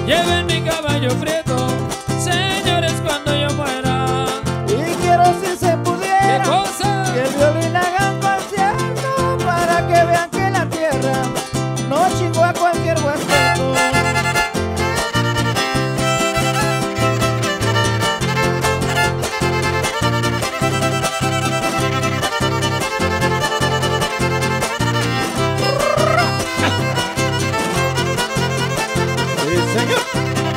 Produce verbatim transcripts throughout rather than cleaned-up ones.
lleven mi caballo prieto, señores, cuando yo muera. Y quiero, si se pudiera, ¿Qué cosa? que el violín haga un concierto para que vean que la tierra no chingó a cualquier huesueto. Sí, señor.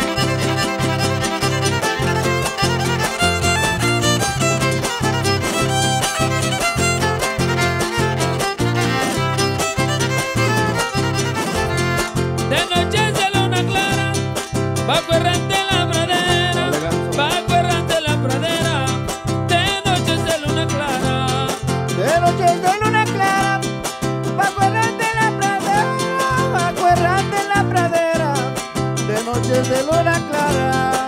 De noche es de luna clara, bajo errante la pradera, bajo errante la pradera. De noche es de luna clara, De noche es de luna clara, bajo errante la pradera, bajo errante la pradera. De noche es de luna clara.